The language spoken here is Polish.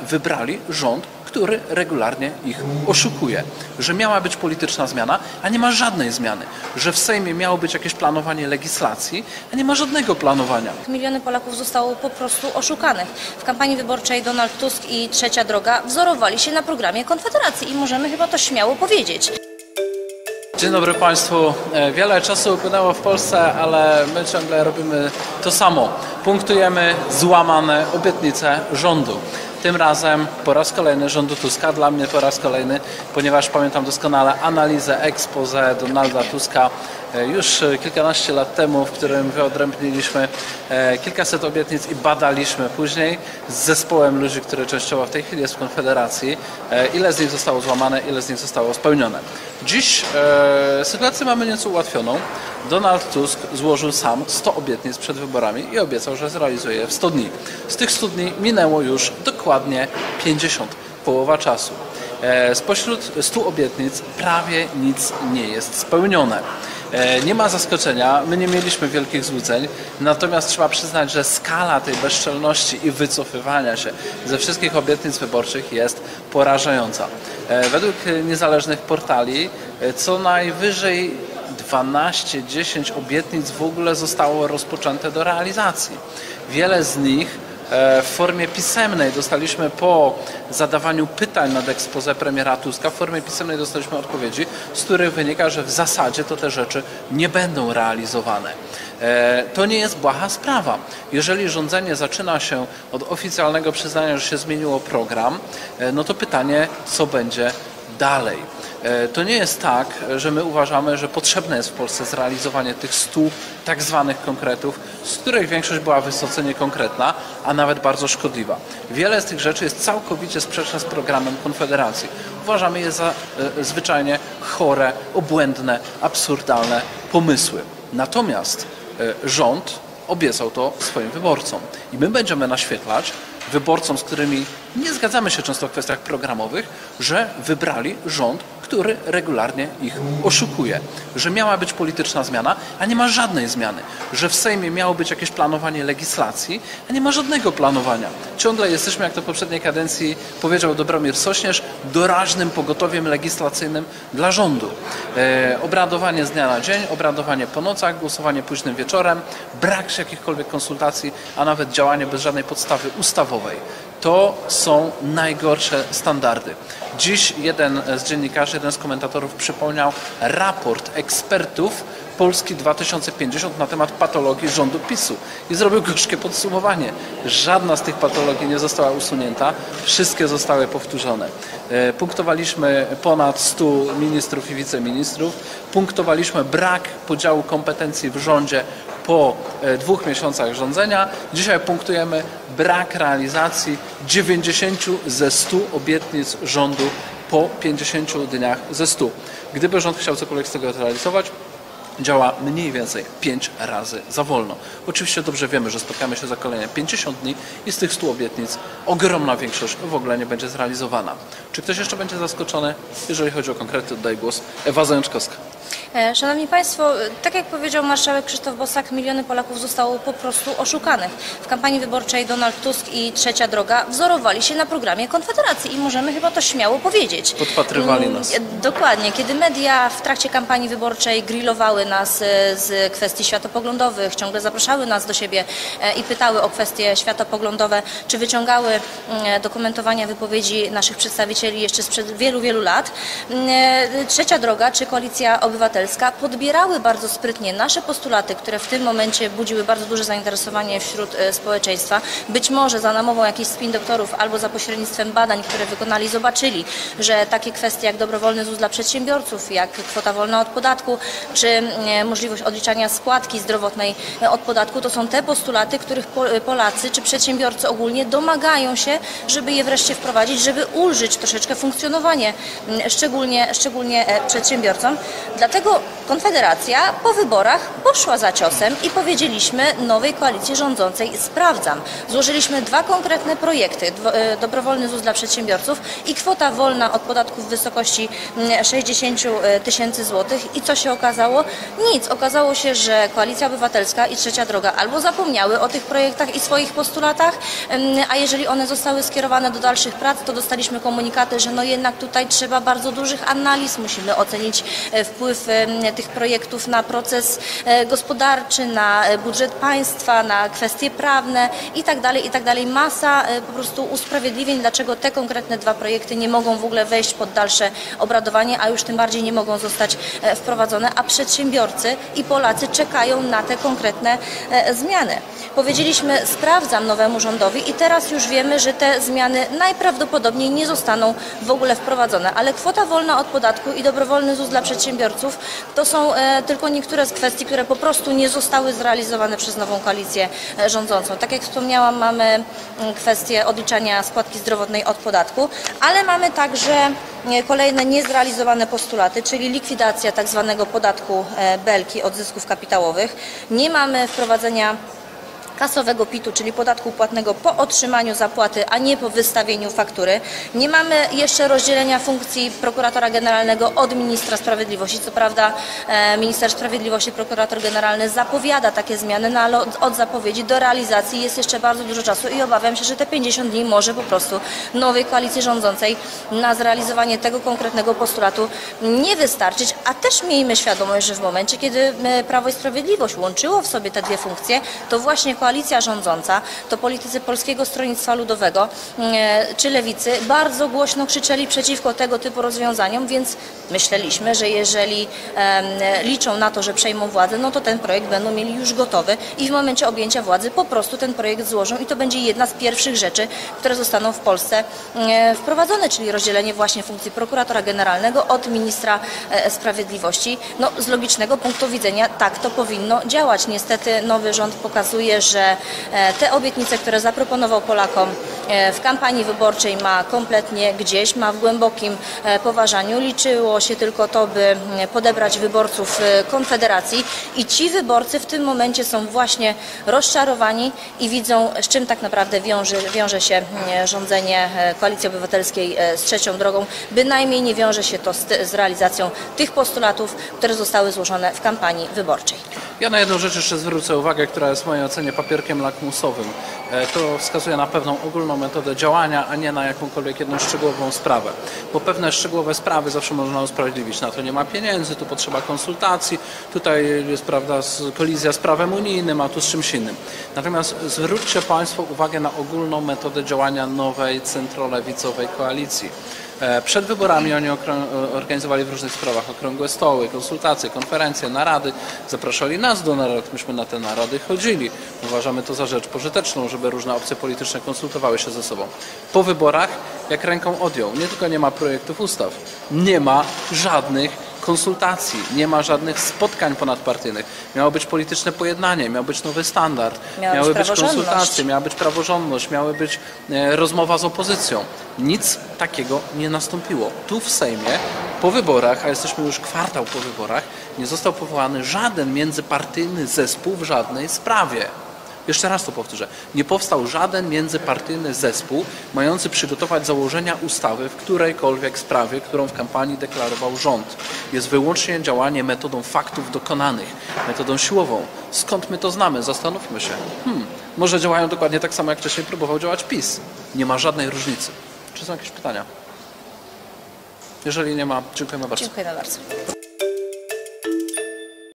wybrali rząd, który regularnie ich oszukuje, że miała być polityczna zmiana, a nie ma żadnej zmiany, że w Sejmie miało być jakieś planowanie legislacji, a nie ma żadnego planowania. Miliony Polaków zostało po prostu oszukanych. W kampanii wyborczej Donald Tusk i Trzecia Droga wzorowali się na programie Konfederacji i możemy chyba to śmiało powiedzieć. Dzień dobry Państwu. Wiele czasu upłynęło w Polsce, ale my ciągle robimy to samo. Punktujemy złamane obietnice rządu. Tym razem po raz kolejny rządu Tuska, dla mnie po raz kolejny, ponieważ pamiętam doskonale analizę expose Donalda Tuska już kilkanaście lat temu, w którym wyodrębniliśmy kilkaset obietnic i badaliśmy później z zespołem ludzi, który częściowo w tej chwili jest w Konfederacji, ile z nich zostało złamane, ile z nich zostało spełnione. Dziś sytuację mamy nieco ułatwioną. Donald Tusk złożył sam 100 obietnic przed wyborami i obiecał, że zrealizuje je w 100 dni. Z tych 100 dni minęło już dokładnie 50, połowa czasu. Spośród 100 obietnic prawie nic nie jest spełnione. Nie ma zaskoczenia, my nie mieliśmy wielkich złudzeń, natomiast trzeba przyznać, że skala tej bezczelności i wycofywania się ze wszystkich obietnic wyborczych jest porażająca. Według niezależnych portali co najwyżej 12-10 obietnic w ogóle zostało rozpoczęte do realizacji. Wiele z nich w formie pisemnej dostaliśmy po zadawaniu pytań nad expose premiera Tuska, w formie pisemnej dostaliśmy odpowiedzi, z których wynika, że w zasadzie to te rzeczy nie będą realizowane. To nie jest błaha sprawa. Jeżeli rządzenie zaczyna się od oficjalnego przyznania, że się zmieniło program, no to pytanie, co będzie dalej. To nie jest tak, że my uważamy, że potrzebne jest w Polsce zrealizowanie tych 100 tak zwanych konkretów, z których większość była wysoce niekonkretna, a nawet bardzo szkodliwa. Wiele z tych rzeczy jest całkowicie sprzeczne z programem Konfederacji. Uważamy je za zwyczajnie chore, obłędne, absurdalne pomysły. Natomiast rząd obiecał to swoim wyborcom i my będziemy naświetlać wyborcom, z którymi nie zgadzamy się często w kwestiach programowych, że wybrali rząd, który regularnie ich oszukuje, że miała być polityczna zmiana, a nie ma żadnej zmiany, że w Sejmie miało być jakieś planowanie legislacji, a nie ma żadnego planowania. Ciągle jesteśmy, jak to w poprzedniej kadencji powiedział Dobromir Sośnierz, doraźnym pogotowiem legislacyjnym dla rządu. Obradowanie z dnia na dzień, obradowanie po nocach, głosowanie późnym wieczorem, brak jakichkolwiek konsultacji, a nawet działanie bez żadnej podstawy ustawowej. To są najgorsze standardy. Dziś jeden z dziennikarzy, jeden z komentatorów przypomniał raport ekspertów Polski 2050 na temat patologii rządu PiS-u i zrobił gorzkie podsumowanie. Żadna z tych patologii nie została usunięta, wszystkie zostały powtórzone. Punktowaliśmy ponad 100 ministrów i wiceministrów, punktowaliśmy brak podziału kompetencji w rządzie po 2 miesiącach rządzenia. Dzisiaj punktujemy brak realizacji 90 ze 100 obietnic rządu po 50 dniach ze 100. Gdyby rząd chciał cokolwiek z tego zrealizować, działa mniej więcej 5 razy za wolno. Oczywiście dobrze wiemy, że spotkamy się za kolejne 50 dni i z tych 100 obietnic ogromna większość w ogóle nie będzie zrealizowana. Czy ktoś jeszcze będzie zaskoczony? Jeżeli chodzi o konkrety, oddaję głos Ewa Zajączkowska. Szanowni Państwo, tak jak powiedział marszałek Krzysztof Bosak, miliony Polaków zostało po prostu oszukanych. W kampanii wyborczej Donald Tusk i Trzecia Droga wzorowali się na programie Konfederacji i możemy chyba to śmiało powiedzieć. Podpatrywali nas. Dokładnie. Kiedy media w trakcie kampanii wyborczej grillowały nas z kwestii światopoglądowych, ciągle zapraszały nas do siebie i pytały o kwestie światopoglądowe, czy wyciągały dokumentowania wypowiedzi naszych przedstawicieli jeszcze sprzed wielu, wielu lat, Trzecia Droga czy Koalicja Obywatelska podbierały bardzo sprytnie nasze postulaty, które w tym momencie budziły bardzo duże zainteresowanie wśród społeczeństwa. Być może za namową jakichś spin doktorów albo za pośrednictwem badań, które wykonali, zobaczyli, że takie kwestie jak dobrowolny ZUS dla przedsiębiorców, jak kwota wolna od podatku, czy możliwość odliczania składki zdrowotnej od podatku, to są te postulaty, których Polacy czy przedsiębiorcy ogólnie domagają się, żeby je wreszcie wprowadzić, żeby ulżyć troszeczkę funkcjonowanie szczególnie przedsiębiorcom. Dlatego Dlatego Konfederacja po wyborach poszła za ciosem i powiedzieliśmy nowej koalicji rządzącej: sprawdzam. Złożyliśmy 2 konkretne projekty: dobrowolny ZUS dla przedsiębiorców i kwota wolna od podatków w wysokości 60 000 złotych. I co się okazało? Nic. Okazało się, że Koalicja Obywatelska i Trzecia Droga albo zapomniały o tych projektach i swoich postulatach, a jeżeli one zostały skierowane do dalszych prac, to dostaliśmy komunikaty, że no jednak tutaj trzeba bardzo dużych analiz, musimy ocenić wpływ tych projektów na proces gospodarczy, na budżet państwa, na kwestie prawne itd., itd. Masa po prostu usprawiedliwień, dlaczego te konkretne 2 projekty nie mogą w ogóle wejść pod dalsze obradowanie, a już tym bardziej nie mogą zostać wprowadzone, a przedsiębiorcy i Polacy czekają na te konkretne zmiany. Powiedzieliśmy: sprawdzam nowemu rządowi i teraz już wiemy, że te zmiany najprawdopodobniej nie zostaną w ogóle wprowadzone, ale kwota wolna od podatku i dobrowolny ZUS dla przedsiębiorców to są tylko niektóre z kwestii, które po prostu nie zostały zrealizowane przez nową koalicję rządzącą. Tak jak wspomniałam, mamy kwestię odliczania składki zdrowotnej od podatku, ale mamy także kolejne niezrealizowane postulaty, czyli likwidacja tak zwanego podatku Belki od zysków kapitałowych. Nie mamy wprowadzenia kasowego PIT-u, czyli podatku płatnego po otrzymaniu zapłaty, a nie po wystawieniu faktury. Nie mamy jeszcze rozdzielenia funkcji prokuratora generalnego od ministra sprawiedliwości. Co prawda minister sprawiedliwości, prokurator generalny zapowiada takie zmiany, no ale od zapowiedzi do realizacji jest jeszcze bardzo dużo czasu i obawiam się, że te 50 dni może po prostu nowej koalicji rządzącej na zrealizowanie tego konkretnego postulatu nie wystarczyć, a też miejmy świadomość, że w momencie, kiedy Prawo i Sprawiedliwość łączyło w sobie te 2 funkcje, to właśnie koalicja rządząca, to politycy Polskiego Stronnictwa Ludowego czy Lewicy bardzo głośno krzyczeli przeciwko tego typu rozwiązaniom, więc myśleliśmy, że jeżeli liczą na to, że przejmą władzę, no to ten projekt będą mieli już gotowy i w momencie objęcia władzy po prostu ten projekt złożą i to będzie jedna z pierwszych rzeczy, które zostaną w Polsce wprowadzone, czyli rozdzielenie właśnie funkcji prokuratora generalnego od ministra sprawiedliwości. No, z logicznego punktu widzenia tak to powinno działać. Niestety nowy rząd pokazuje, że te obietnice, które zaproponował Polakom w kampanii wyborczej, ma kompletnie gdzieś, ma w głębokim poważaniu. Liczyło się tylko to, by podebrać wyborców Konfederacji i ci wyborcy w tym momencie są właśnie rozczarowani i widzą, z czym tak naprawdę wiąże się rządzenie Koalicji Obywatelskiej z Trzecią Drogą. Bynajmniej nie wiąże się to z realizacją tych postulatów, które zostały złożone w kampanii wyborczej. Ja na jedną rzecz jeszcze zwrócę uwagę, która jest w mojej ocenie papierkiem lakmusowym. To wskazuje na pewną ogólną metodę działania, a nie na jakąkolwiek jedną szczegółową sprawę. Bo pewne szczegółowe sprawy zawsze można usprawiedliwić. Na to nie ma pieniędzy, tu potrzeba konsultacji, tutaj jest, prawda, kolizja z prawem unijnym, a tu z czymś innym. Natomiast zwróćcie Państwo uwagę na ogólną metodę działania nowej centrolewicowej koalicji. Przed wyborami oni organizowali w różnych sprawach okrągłe stoły, konsultacje, konferencje, narady. Zapraszali nas do narad, myśmy na te narady chodzili. Uważamy to za rzecz pożyteczną, żeby różne opcje polityczne konsultowały się ze sobą. Po wyborach jak ręką odjął. Nie tylko nie ma projektów ustaw, nie ma żadnych konsultacji, nie ma żadnych spotkań ponadpartyjnych. Miało być polityczne pojednanie, miał być nowy standard, miały być konsultacje, miała być praworządność, miała być rozmowa z opozycją. Nic takiego nie nastąpiło. Tu w Sejmie po wyborach, a jesteśmy już kwartał po wyborach, nie został powołany żaden międzypartyjny zespół w żadnej sprawie. Jeszcze raz to powtórzę. Nie powstał żaden międzypartyjny zespół mający przygotować założenia ustawy w którejkolwiek sprawie, którą w kampanii deklarował rząd. Jest wyłącznie działanie metodą faktów dokonanych, metodą siłową. Skąd my to znamy? Zastanówmy się. Może działają dokładnie tak samo, jak wcześniej próbował działać PiS. Nie ma żadnej różnicy. Czy są jakieś pytania? Jeżeli nie ma, dziękujemy bardzo. Dziękujemy bardzo.